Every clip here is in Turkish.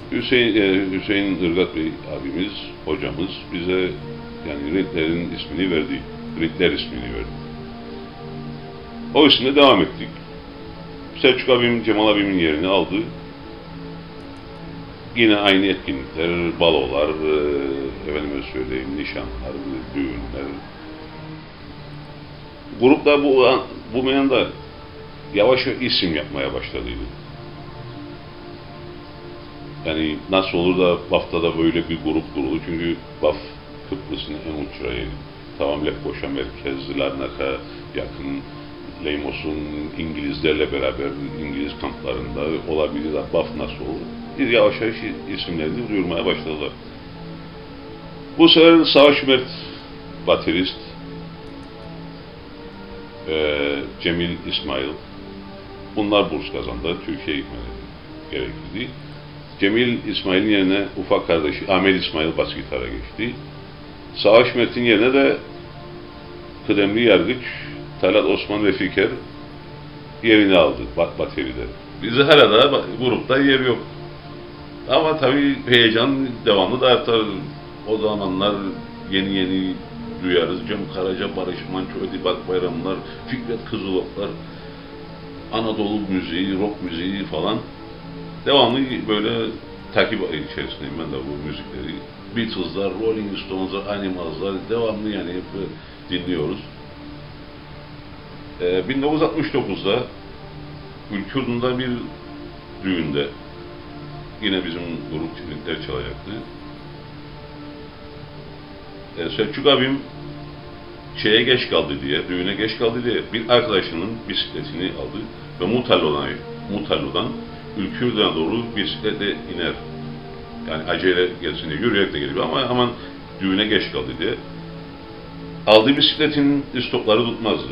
Hüseyin Irgat Bey abimiz, hocamız bize yani Renkler'in ismini verdi. Renkler ismini verdi. O isimle devam ettik. Selçuk abim, Cemal abimin yerini aldı. Yine aynı etkinlikler, balolar, efendime söyleyeyim, nişanlar, düğünler. Grupta bu meyanda yavaş yavaş isim yapmaya başladıydı. Yani nasıl olur da BAF'ta böyle bir grup kuruldu? Çünkü BAF Kıbrıs'ın en uç rayı. Tamam Lefkoşa merkez, Larnaka yakın, Leymos'un İngilizlerle beraber İngiliz kamplarında olabilir de BAF nasıl olur? Bir yavaş yavaş isimlerini duyurmaya başladılar. Bu sefer Savaş Mert baterist, Cemil İsmail, bunlar burs kazandı. Türkiye'ye gitmeleri gerekli. Cemil İsmail'in yerine ufak kardeşi Ahmet İsmail bas gitara geçti. Savaş Mert'in yerine de kıdemli yargıç Talat Osman Refiker yerini aldı bateride. Bizi hala da grupta yer yok. Ama tabii heyecan devamlı da artar. O zamanlar yeni duyarız. Cem Karaca, Barış Manço, Edip Bayramlar, Fikret Kızıloklar, Anadolu müziği, rock müziği falan. Devamlı böyle takip içerisindeyim ben de bu müzikleri. Beatles'lar, Rolling Stones'lar, Animals'lar devamlı yani hep dinliyoruz. 1969'da Ülkürdü'nde bir düğünde yine bizim grup çelikler çalacaktı. Selçuk abim şeye geç kaldı diye, düğüne geç kaldı diye bir arkadaşının bisikletini aldı ve Mutallo'dan Ülkürdü'ne doğru bisiklete iner. Yani acele gelsin diye, yürüyerek de geliyor ama aman düğüne geç kaldı diye. Aldığı bisikletin istopları tutmazdı.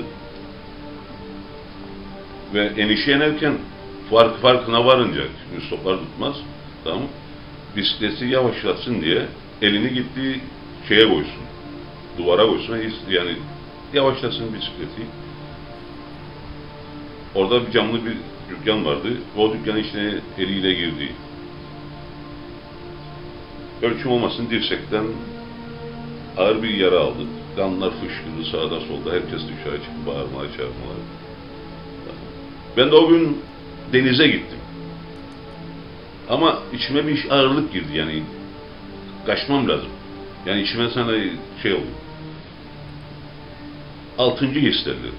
Ve enişe inerken farkına varınca, istoplar tutmaz, tamam mı? Bisikleti yavaşlatsın diye elini gittiği şeye koysun, duvara koysun, yani yavaşlasın bisikleti. Orada bir camlı bir dükkan vardı, o dükkanın içine eliyle girdi. Ölçüm olmasın dirsekten ağır bir yara aldı. Kanlar fışkırdı sağda solda, herkes dışarı çıktı, bağırmalar, çağırmalar. Ben de o gün denize gittim. Ama içime bir ağırlık girdi, yani kaçmam lazım. Yani içime sana şey oldu. 6. hislerdi.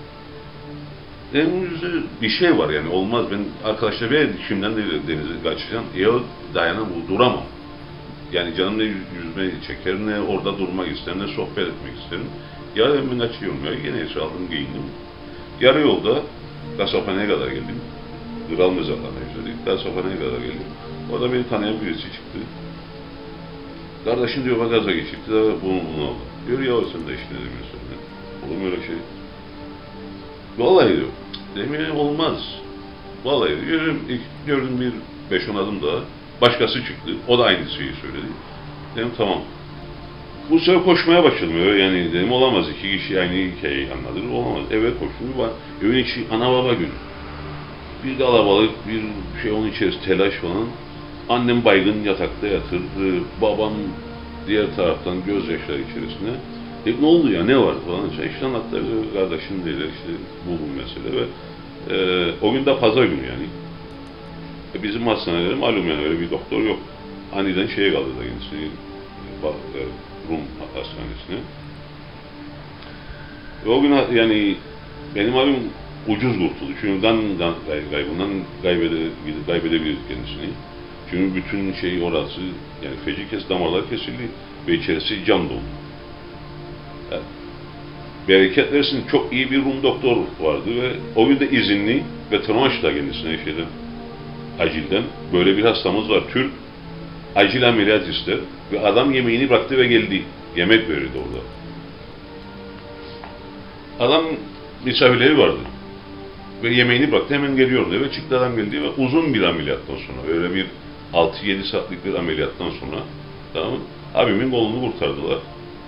Bir şey var yani, olmaz. Ben arkadaşlar bir şimdiden de denize kaçacağım. Dayanamam, duramam. Yani canım ne yüzmeyi çeker, ne orada durmak isterim, ne sohbet etmek isterim. Ya ben kaçıyorum ya, gene aldım, giyindim. Yarı yolda Gasaphane'ye kadar geldim. Kral mezarlarına yüzledik. Gasaphane'ye kadar geldim. Orada beni tanıyan birisi çıktı. Kardeşim diyor, bak gaza geçipti de bunu aldı. Diyor ya sen de işte demiyorsun. Olur mu öyle şey? Vallahi diyor. Demiyor, olmaz. Vallahi diyor. Gördüm bir 5-10 adım daha. Başkası çıktı. O da aynı şeyi söyledi. Dedim tamam. Bu sefer koşmaya başladım. Yani dedim olamaz. 2 kişi aynı hikayeyi anladır. Olamaz. Eve koştum. Evin içi ana baba günü. Bir kalabalık, bir şey onun içerisinde telaş falan. Annem baygın yatakta yatır. Babam diğer taraftan gözyaşları içerisinde. Ne oldu ya, ne var falan. İşte anlattılar, kardeşim dediler, işte bu mesele ve o gün de pazar günü yani. Bizim hastanelerde malum yani öyle bir doktor yok. Aniden şeye kaldı da kendisi, Rum hastanesine. Ve o gün yani benim abim ucuz kurtuldu. Çünkü kan kaybından kaybedebilirdi kendisini. Çünkü bütün şey orası, yani feci damarlar kesildi ve içerisi cam dolu. Yani, bereket versin, çok iyi bir Rum doktor vardı ve o gün de izinli ve tırmançla kendisine acilden. Böyle bir hastamız var, Türk, acil ameliyat ister ve adam yemeğini bıraktı ve geldi. Yemek verirdi orada. Adam misafirleri vardı ve yemeğini bıraktı, hemen geliyordu ve çıktı, adam geldi ve uzun bir ameliyattan sonra, öyle bir 6-7 saatlik bir ameliyattan sonra, tamam mı? Abimin kolunu kurtardılar.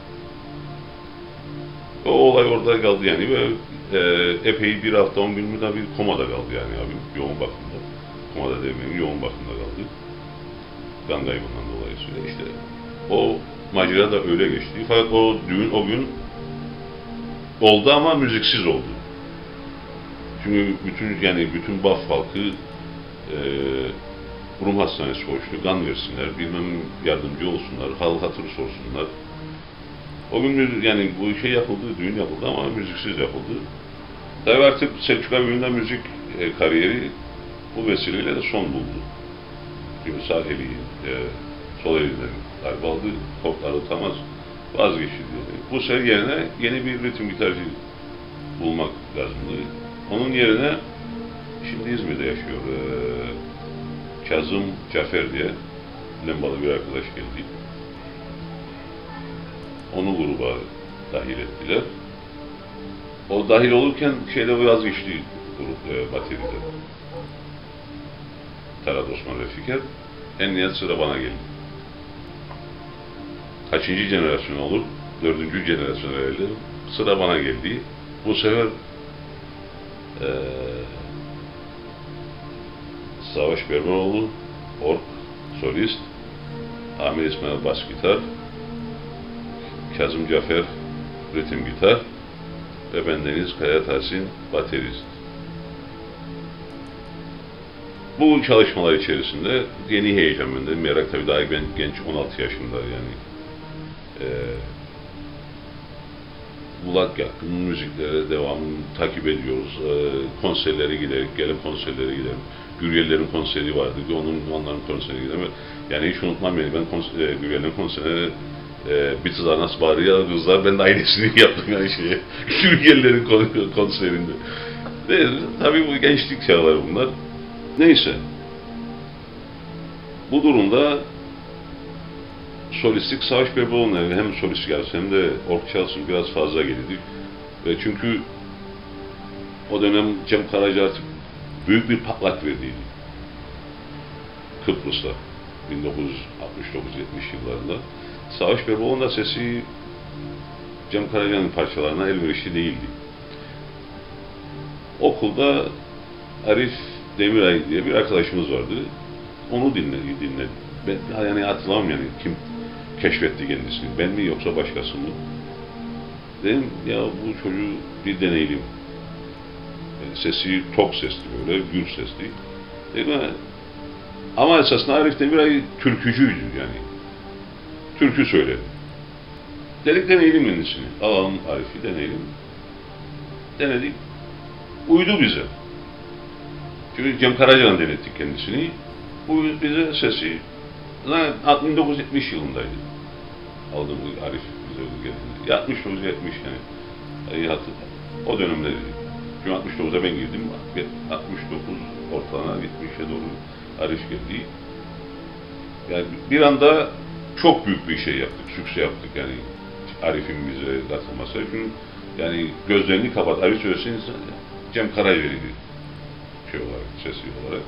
O olay orada kaldı yani ve epey bir hafta 10 gün mü da bir komada kaldı yani abim, yoğun bakımda. Komada demeyeyim, yoğun bakımda kaldı. kan kaybından dolayısıyla işte o macera da öyle geçti. Fakat o düğün o gün oldu ama müziksiz oldu. Çünkü bütün Baf halkı Rum hastanesi koştu, kan versinler, bilmem yardımcı olsunlar, hal hatır sorsunlar. O gün yani bu şey yapıldı, düğün yapıldı ama müziksiz yapıldı. Tabii artık Selçuk Abi'nin müzik kariyeri bu vesileyle de son buldu. Çünkü sağ eli, sol elinden darbe aldı, kopları tutamaz, vazgeçti diye. Bu sefer yerine yeni bir ritim gitarcı bulmak lazımdı. Onun yerine şimdi İzmir'de yaşıyor Kazım Cafer diye Lembalı bir arkadaş geldi. Onu gruba dahil ettiler. O dahil olurken şeyde vazgeçti grup bateride. Talat Osman Refiker. En nihayet sıra bana geldi. Kaçıncı jenerasyon olur? 4. jenerasyon herhalde. Sıra bana geldi. Bu sefer Savaş Bermanoğlu, org, solist, Amir İsmail bas gitar, Kazım Cafer ritim gitar ve bendeniz Kaya Tahsin baterist. Bu çalışmalar içerisinde yeni heyecan bende, merak tabii daha genç 16 yaşında yani. Kulak yakın müziklere devamlı takip ediyoruz. Konserlere giderek, gelen konserlere gidelim. Güryellerin konseri vardı, onların konserine gidelim. Yani hiç unutmam yani ben Güryellerin konserine bir kızlar nasıl bağırıyor kızlar, ben de aynısını yaptım yani Güryellerin konserinde. Tabii bu gençlik çağları bunlar. Neyse. Bu durumda solistlik Savaş Berberoğlu'na hem solist gelsin hem de ork çalsın biraz fazla geldi. Ve çünkü o dönem Cem Karaca artık büyük bir patlak verdiydi. Kıbrıs'ta 1969-70 yıllarında. Savaş Berberoğlu'nun da sesi Cem Karaca'nın parçalarına elverişli değildi. Okulda Arif Demiray diye bir arkadaşımız vardı. Onu dinledi. Ben yani hatırlamam yani kim keşfetti kendisini. Ben mi yoksa başkası mı? Dedim ya bu çocuğu bir deneyelim. Sesi tok sesli böyle, gür sesli. Dedim ama esasında Arif Demiray türkücüydü yani. Türkü söyledi. Dedik deneyelim kendisini. Alalım Arif'i deneyelim. Denedik. Uydu bize. Çünkü Cem Karaca'dan denettik kendisini. Bu bize sesi 1970 yılındaydı. Aldığımız Arif bize geldi. 69-70 yani. O dönemde çünkü 69'a ben girdim. 69 ortalama 70'e doğru Arif geldi. Yani bir anda çok büyük bir şey yaptık. Sükse yaptık yani. Arif'in bize katılması. Çünkü yani gözlerini kapat. Arif söylesin Cem Karaca'ydı. Şey olarak, sesi olarak.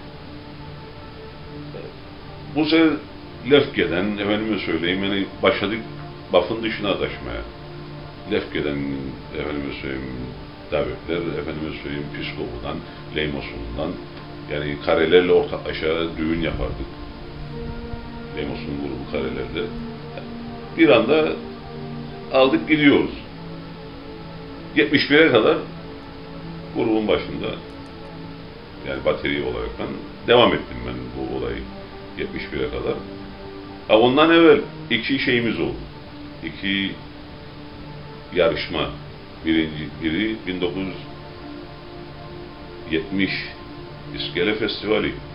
Bu sefer Lefke'den, efendime söyleyeyim, yani başladık Baf'ın dışına taşmaya. Lefke'den, efendime söyleyeyim, davetler, efendime söyleyeyim, Pskovu'dan, Leymosun'dan, yani karelerle ortaklaşa düğün yapardık. Leymosun grubu karelerle. Bir anda aldık gidiyoruz. 71'e kadar grubun başında, yani bateri olarak ben devam ettim ben bu olayı 71'e kadar. Ondan evvel iki şeyimiz oldu. İki yarışma. Biri 1970 İskele Festivali.